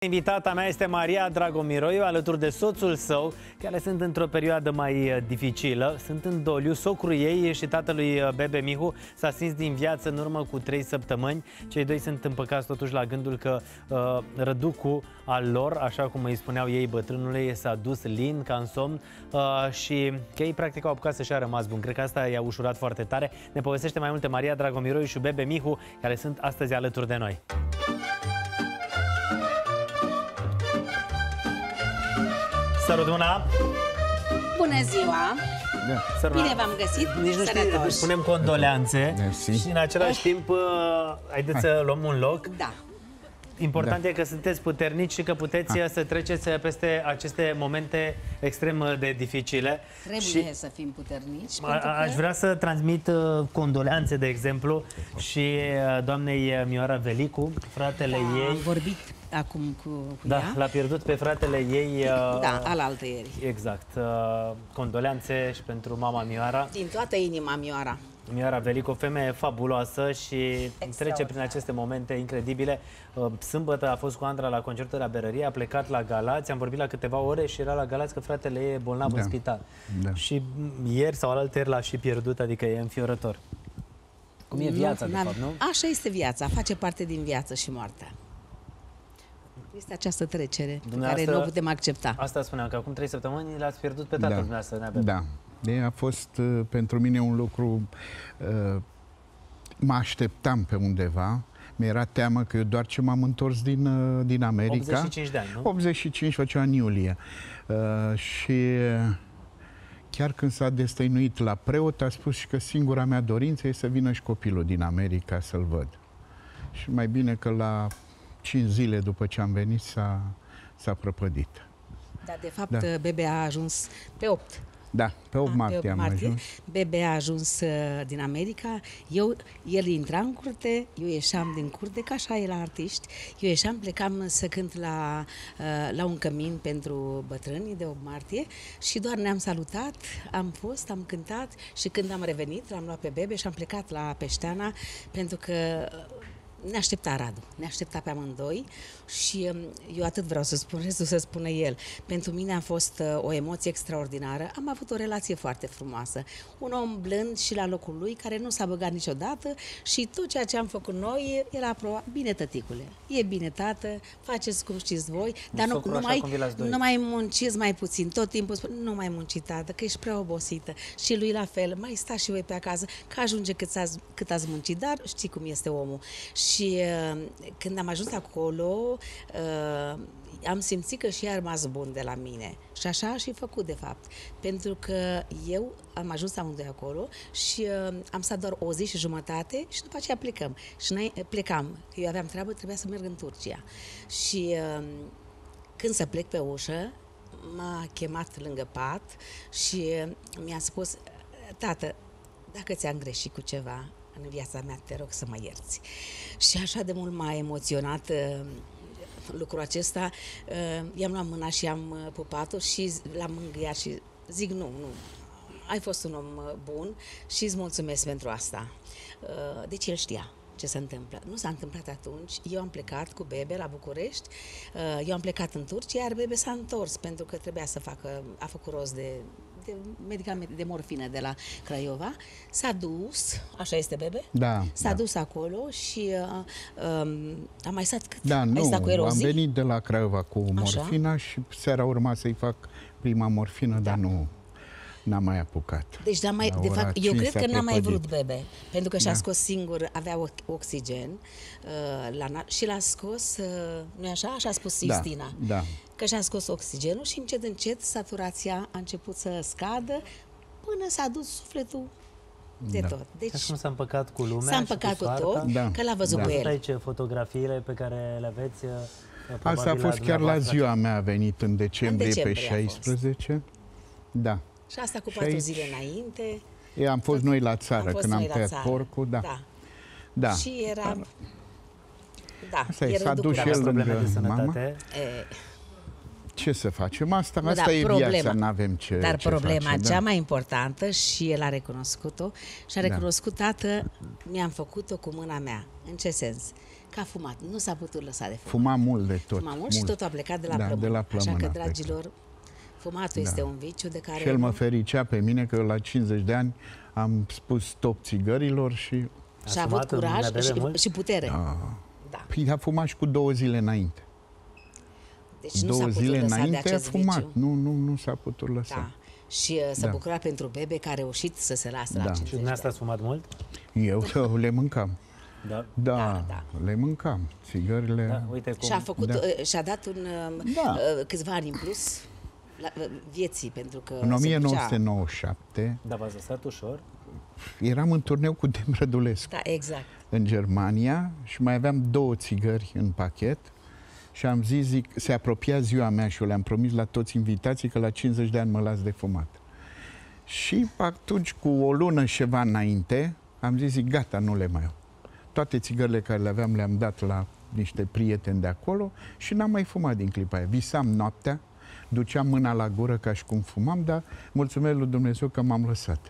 Invitata mea este Maria Dragomiroiu, alături de soțul său, care sunt într-o perioadă mai dificilă. Sunt în doliu. Socrul ei și tatălui Bebe Mihu s-a stins din viață în urmă cu 3 săptămâni. Cei doi sunt împăcați totuși la gândul că răducul al lor, așa cum îi spuneau ei bătrânului, s-a dus lin, ca în somn, și că ei practic au apucat să-și a rămas bun. Cred că asta i-a ușurat foarte tare. Ne povestește mai multe Maria Dragomiroiu și Bebe Mihu, care sunt astăzi alături de noi. Sărut mâna! Bună ziua! Da. Bine v-am găsit! Nici nu știu, spunem condoleanțe. Mersi. Și în același timp, haideți să luăm un loc. Da. Important e că sunteți puternici și că puteți să treceți peste aceste momente extrem de dificile. Trebuie să fim puternici. Aș vrea să transmit condoleanțe, de exemplu, și doamnei Mioara Velicu, fratele ei. Am vorbit acum cu Da, ea. l-a pierdut pe fratele ei. Da, alaltă ieri. Exact. Condoleanțe și pentru mama Mioara. Din toată inima, Mioara. Mioara Velicu, o femeie fabuloasă și trece prin aceste momente incredibile. Sâmbătă a fost cu Andra la concertul la Berărie, a plecat la Galați, am vorbit la câteva ore și era la Galați că fratele ei e bolnav în spital. Da. Și ieri sau alaltăieri l-a și pierdut, adică e înfiorător. Cum e viața, de fapt, nu? Așa este viața, face parte din viață și moartea. Este această trecere pe care nu o putem accepta. Asta spuneam, că acum 3 săptămâni l-ați pierdut pe tatăl dumneavoastră. Da. A fost pentru mine un lucru, mă așteptam pe undeva, mi-era teamă că eu doar ce m-am întors din America. 85 de ani, nu? 85, făcea în iulie. Și chiar când s-a destăinuit la preot, a spus și că singura mea dorință e să vină și copilul din America să-l văd. Și mai bine că la 5 zile după ce am venit s-a prăpădit. Dar de fapt Bebe a ajuns pe 8. Da, pe 8 martie am ajuns. Bebe a ajuns din America, el intra în curte, eu ieșeam din curte, că așa e la artiști, eu ieșeam, plecam să cânt la un cămin pentru bătrâni de 8 martie și doar ne-am salutat, am cântat și când am revenit, l-am luat pe Bebe și am plecat la Peșteana, pentru că ne aștepta Radu, ne aștepta pe amândoi și eu atât vreau să spun, restul să spună el. Pentru mine a fost o emoție extraordinară, am avut o relație foarte frumoasă. Un om blând și la locul lui, care nu s-a băgat niciodată și tot ceea ce am făcut noi era aprobat. Bine, tăticule, e bine, tată, faceți cum știți voi, dar nu mai munciți mai puțin. Tot timpul spun, nu mai munci, tată, că ești prea obosită. Și lui la fel, mai stați și voi pe acasă, că ajunge cât ați muncit, dar știi cum este omul. Și când am ajuns acolo, am simțit că și a rămas bun de la mine. Și așa a și făcut, de fapt. Pentru că eu am ajuns amândoi acolo și am stat doar o zi și jumătate și după aceea plecăm. Și plecam, că eu aveam treabă, trebuia să merg în Turcia. Și când să plec pe ușă, m-a chemat lângă pat și mi-a spus, tată, dacă ți-am greșit cu ceva în viața mea, te rog să mă ierți. Și așa de mult m-a emoționat lucrul acesta. I-am luat mâna și am pupat-o și l-am mângâiat și zic, nu, ai fost un om bun și îți mulțumesc pentru asta. Deci el știa ce se întâmplă. Nu s-a întâmplat atunci. Eu am plecat cu Bebe la București, eu am plecat în Turcia, iar Bebe s-a întors pentru că trebuia să a făcut rost de medicamente, de morfină de la Craiova. S-a dus, așa este Bebe? Da. S-a dus acolo și a mai stat cât? Da, nu, stat cu el o am zi? venit de la Craiova cu morfina și seara urma să-i fac prima morfină, dar nu n-am mai apucat. Deci, de fapt, eu cred că n-a mai vrut Bebe, pentru că și-a scos singur, avea oxigen și l-a scos, nu-i așa? Așa a spus Sistina. Da. Că și-a scos oxigenul și încet saturația a început să scadă până s-a dus sufletul de tot. Deci, așa cum s-a împăcat cu lumea, s-a împăcat cu tot, că l-a văzut pe el. Aici fotografiile pe care le aveți. Asta a fost chiar la ziua mea, a venit în decembrie pe 16. Da. Și asta cu 4 zile înainte. Am fost noi la țară când am tăiat porcul, da. Și era... Da, s-a dus și el lângă mama. Ce să facem? Asta e viața, n-avem ce Dar problema face, cea mai importantă, și el a recunoscut-o, și a recunoscut, tată, mi-am făcut-o cu mâna mea. În ce sens? că a fumat. Nu s-a putut lăsa de fumat. Fuma mult de tot. Fuma mult și totul a plecat de la Da, plămân. de la plămân Așa că, a plecat. dragilor, fumatul este un viciu de care... Și el mă fericea pe mine că la 50 de ani am spus stop țigărilor și... Și a avut curaj și putere. Da. Păi a fumat și cu 2 zile înainte. Deci nu 2 s-a putut zile lăsa de înainte a acest fumat. viciu. Nu s-a putut lăsa. Da. Și se bucura pentru bebe că a reușit să se lasă la 50 Și dumneavoastră ați fumat mult? Eu le mâncam. Da. Da, le mâncam. Țigările... Da, uite cum... Și a făcut, și-a dat câțiva ani în plus la vieții, pentru că... În 1997 Da, v-ați lăsat ușor? eram în turneu cu Dem Rădulescu Da, exact. în Germania și mai aveam 2 țigări în pachet și am zis, zic, se apropia ziua mea și eu le-am promis la toți invitații că la 50 de ani mă las de fumat. Și atunci, cu o lună și ceva înainte, am zis, zic, gata, nu le mai iau. Toate țigările care le aveam le-am dat la niște prieteni de acolo și n-am mai fumat din clipa aia. Visam noaptea, duceam mâna la gură ca și cum fumam, dar mulțumesc lui Dumnezeu că m-am lăsat.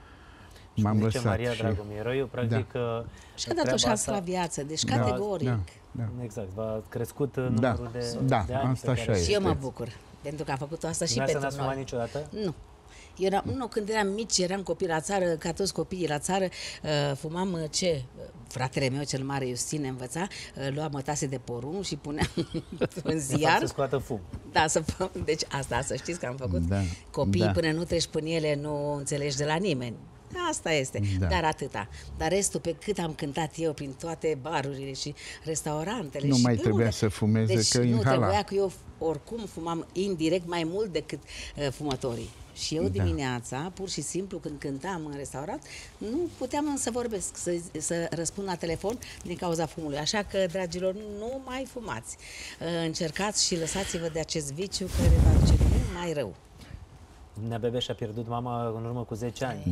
M-am lăsat. Maria Dragomiroiu, practic... Și-a dat o șansă la viață, deci categoric. Da. Exact, v-a crescut numărul de ani asta așa este. Și eu mă bucur, pentru că a făcut asta și pentru noi. N-ați fumat niciodată? Nu. Nu, când eram mici, eram copii la țară, ca toți copiii la țară, fumam fratele meu cel mare, Iustin, ne învăța, lua mătase de porumb și punea în ziar. Să scoată fum. Da, deci asta, să știți că am făcut. Copiii, până nu treci până ele, nu înțelegi de la nimeni. Asta este, dar atâta. Dar restul, pe cât am cântat eu prin toate barurile și restaurantele... Nu și mai trebuia să fumeze, deci că nu inhala. trebuia, că eu oricum fumam indirect mai mult decât fumătorii. Și eu dimineața, pur și simplu, când cântam în restaurant, nu puteam să vorbesc, să răspund la telefon din cauza fumului. Așa că, dragilor, nu mai fumați. Încercați și lăsați-vă de acest viciu care va duce mult mai rău. Nea Bebe și-a pierdut mama în urmă cu 10 ani.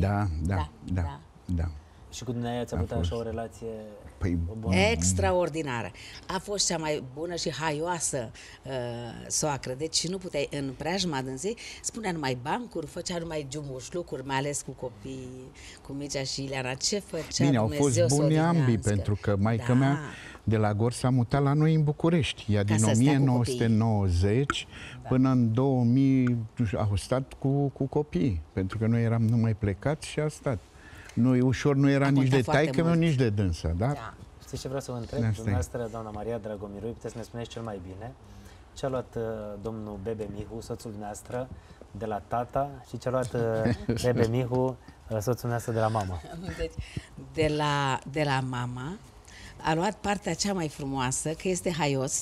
Da. Și cu dumneavoastră ați avut așa o relație bună? Extraordinară. A fost cea mai bună și haioasă soacră. Deci nu puteai, în preajma dânsei, spunea numai bancuri, făcea numai jumușlucuri, mai ales cu copii, cu Mircea și Ileana. Ce făcea Bine, Dumnezeu au fost buni ambii, pentru că maică mea de la Gorj s-a mutat la noi în București. Ea din 1990 până în 2000 au stat cu copii, pentru că noi eram numai plecați și a stat. Ușor nu era nici de taică meu, nici de dânsa, da? Știți ce vreau să vă întreb? Dumneavoastră, doamna Maria Dragomiroiu, puteți să ne spuneți cel mai bine ce a luat domnul Bebe Mihu, soțul dumneavoastră, de la tata și ce a luat Bebe Mihu, soțul dumneavoastră, de la mama? Deci, de la mama a luat partea cea mai frumoasă, că este haios,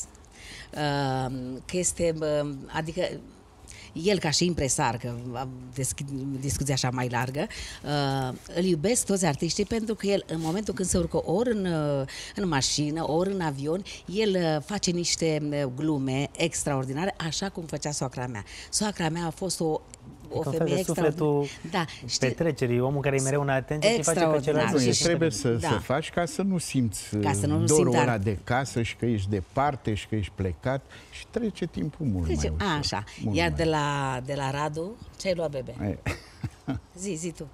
că este, adică el ca și impresar, că discuția așa mai largă, îl iubesc toți artiștii pentru că el, în momentul când se urcă ori în mașină, ori în avion, el face niște glume extraordinare, așa cum făcea soacra mea. Soacra mea a fost o femeie extraordinară. Da, petrecerii, omul care e mereu în atenție și face pe celălalt. Trebuie să faci ca să nu simți dorul ăla de casă și că ești departe și că ești plecat și trece timpul mult mai ușor. Așa. Iar de la Radu, ce ai luat, Bebe? Zi tu.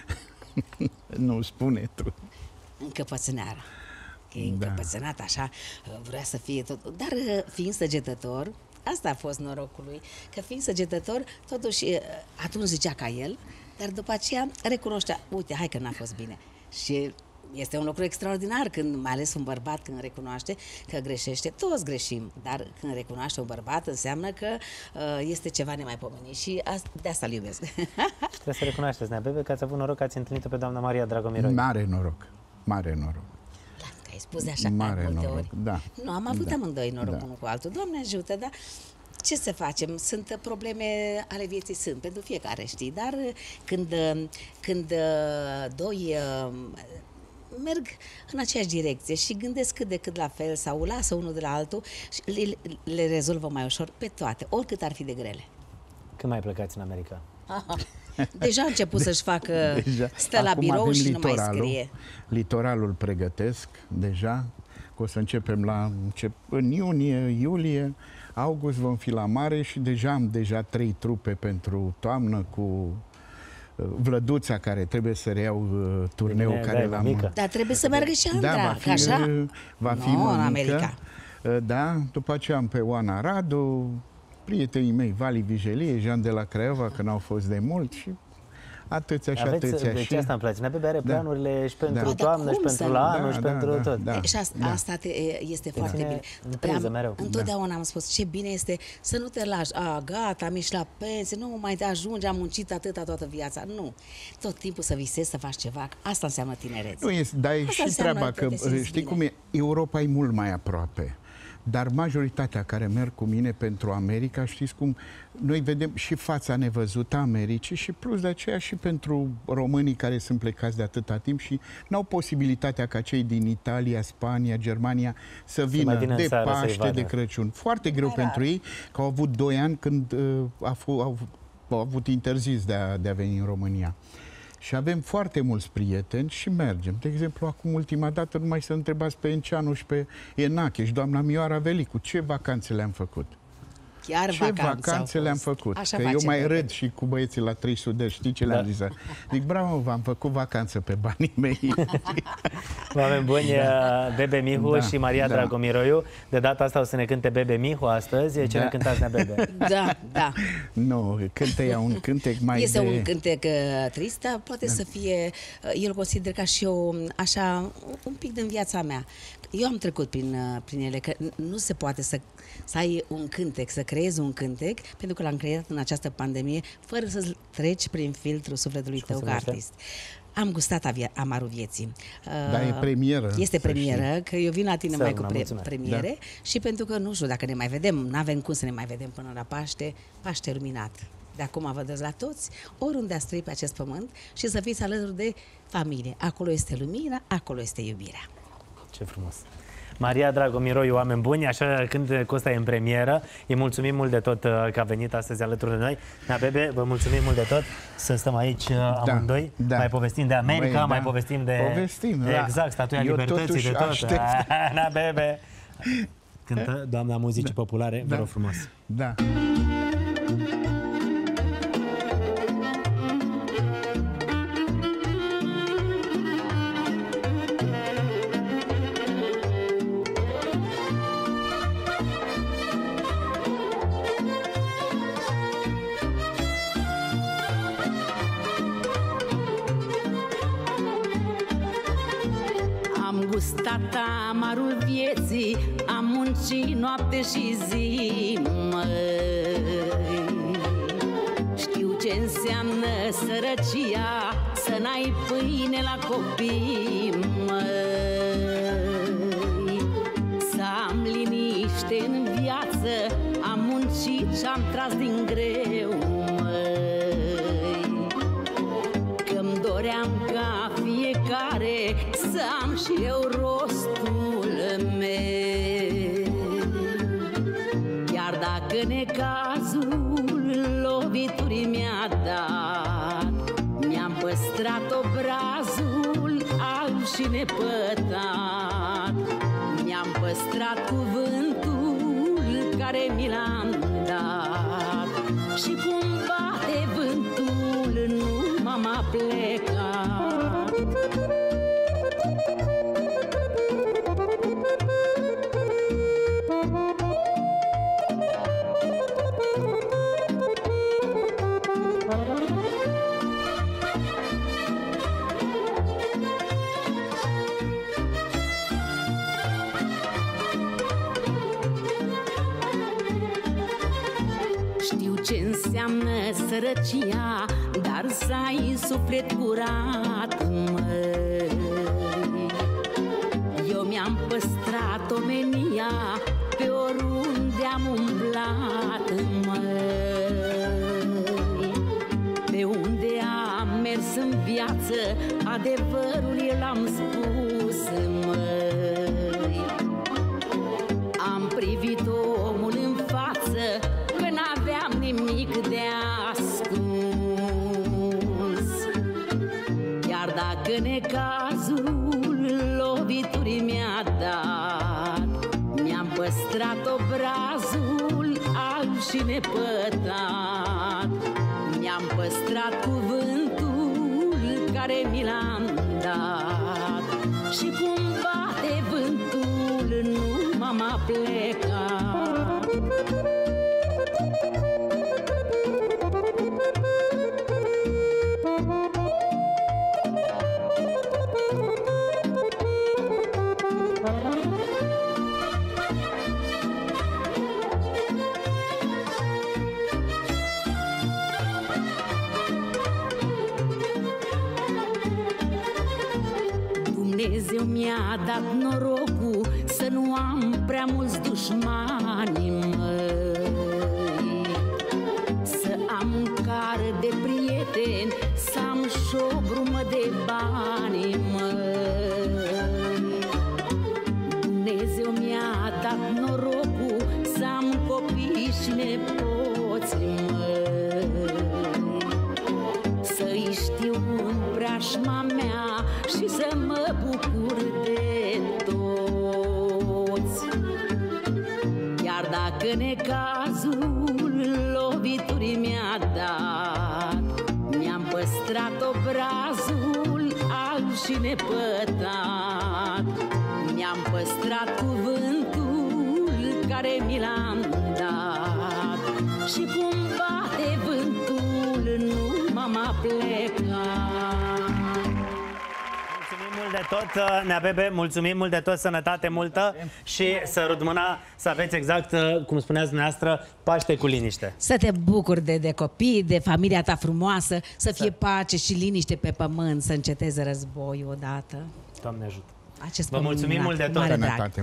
Nu, spune tu. Încăpățâneara. Că e încăpățânat așa, vrea să fie tot. Dar fiind săgetător, asta a fost norocul lui, că fiind săgetător, totuși atunci zicea ca el, dar după aceea recunoștea, uite, hai că n-a fost bine. Și este un lucru extraordinar, când, mai ales un bărbat când recunoaște că greșește, toți greșim, dar când recunoaște un bărbat înseamnă că este ceva nemaipomenit și de asta îl iubesc. Trebuie să recunoașteți, Nea Bebe, că ați avut noroc că ați întâlnit-o pe doamna Maria Dragomiroiu. Mare noroc, mare noroc. Că ai spus de așa mare multe noroc, ori. Da. Nu, am avut amândoi noroc unul cu altul. Doamne ajută, dar ce să facem? Sunt probleme ale vieții, sunt pentru fiecare, știi, dar când doi merg în aceeași direcție și gândesc cât de cât la fel sau lasă unul de la altul și le rezolvă mai ușor pe toate, oricât ar fi de grele. Când mai plecați în America? Deja a început să-și facă, stă la birou și nu mai scrie. Litoralul pregătesc deja, că o să începem în iunie, iulie, august vom fi la mare și deja am 3 trupe pentru toamnă cu Vlăduța, care trebuie să reiau turneul care l-am... Dar trebuie să meargă și Andra, da, va fi în mămică. America. Da, după aceea am pe Oana Radu, prietenii mei, Vali Vigelie, Jean de la Craiova, că n-au fost de mult și atâția și atâția. Deci asta îmi place. Bebe are planurile și pentru Da. toamnă, și pentru la anul, și pentru tot. Și asta este foarte bine. Întotdeauna am spus, ce bine este să nu te lași. Gata, am ieșit la pensie, nu mai ajungi, am muncit atâta toată viața. Nu. Tot timpul să visezi, să faci ceva. Asta înseamnă tinerețe. Nu este, dar e și treaba că, știi cum e, Europa e mult mai aproape. Dar majoritatea care merg cu mine pentru America, știți cum, noi vedem și fața nevăzută a Americii și plus de aceea și pentru românii care sunt plecați de atâta timp și n-au posibilitatea ca cei din Italia, Spania, Germania să vină de Paște, de Crăciun. Foarte greu pentru ei, că au avut 2 ani când au avut interzis de a veni în România. Și avem foarte mulți prieteni și mergem. De exemplu, acum ultima dată, numai să întrebați pe Enceanu și pe Enache și doamna Mioara Velicu, ce vacanțe le-am făcut? Chiar ce vacanțe le-am făcut? Așa că eu mai râd și cu băieții la 300, știi ce le-am zis? Zic, bravo, v-am făcut vacanță pe banii mei. Oameni buni, Bebe Mihu și Maria Dragomiroiu. De data asta o să ne cânte Bebe Mihu astăzi. Ce ne cântați, Nea Bebe? Da. Nu, cântă ea un cântec mai este un cântec trist, dar poate să fie, eu îl consider ca și eu, așa, un pic din viața mea. Eu am trecut prin ele, că nu se poate să ai un cântec, să creezi un cântec, pentru că l-am creat în această pandemie, fără să treci prin filtrul sufletului tău ca artist. Am gustat amarul vieții. Dar e premieră. Este premieră, că eu vin la tine mai cu premiere și pentru că nu știu dacă ne mai vedem, n-avem cum să ne mai vedem până la Paște, Paște luminat. De acum vă dăți la toți, oriunde ați trăit pe acest pământ și să fiți alături de familie. Acolo este lumina, acolo este iubirea. Ce frumos! Maria Dragomiroiu, oameni buni, așa când Costa e în premieră, îi mulțumim mult de tot că a venit astăzi alături de noi. Nea Bebe, vă mulțumim mult de tot să stăm aici amândoi, mai povestim de America, mai povestim de... Exact, Statuia Libertății, de tot. Nea Bebe! Cântă doamna muzicii populare, vă rog frumos. Da. Gustat amarul vieții, am muncit noapte și zi, măi. Știu ce înseamnă sărăcia, să n-ai pâine la copii, măi. Să am liniște în viață, am muncit și-am tras din greu, măi. Că-mi doream ca fiecare să am și eu rostul meu. Chiar dacă necazul loviturii mi-a dat, mi-am păstrat obrazul alb și nepătat. Mi-am păstrat cuvântul care mi l-am dat. Și cum bate vântul nu m-am aplecat. Știu ce înseamnă sărăcia, dar să ai suflet curat, măi. Eu mi-am păstrat omenia pe oriunde am umblat, măi. Pe unde am mers în viață, adevărul eu l-am spus, măi. Am privit omul în față, că n-aveam nimic de ascuns. Chiar dacă necazul loviturii mi-a dat, mi-am păstrat obrazul alb și nepătat. Mi-am păstrat cuvântul care mi l-am dat. Și cum bate vântul, nu m-am aplecat. Dumnezeu mi-a dat norocul să nu am prea mulți dușmani, măi. Să am care de prieteni, să am și o brumă de bani, măi. Dumnezeu mi-a dat norocul să am copii și nepoți, măi. Să-i știu în preajma mea și să mă bucur de toți. Iar dacă necazul loviturii mi-a dat, mi-am păstrat obrazul alb și nepătat. Mi-am păstrat cuvântul care mi l-am dat. Și cum bate vântul, nu m-am aplecat. Mulțumim mult de tot, Nea Bebe, mulțumim mult de tot, sănătate multă și sărut mâna, să aveți exact, cum spuneați dumneavoastră, Paște cu liniște. Să te bucuri de copii, de familia ta frumoasă, să fie pace și liniște pe pământ, să înceteze războiul odată. Doamne ajută! Acest Vă mulțumim mult de tot! Mare drag.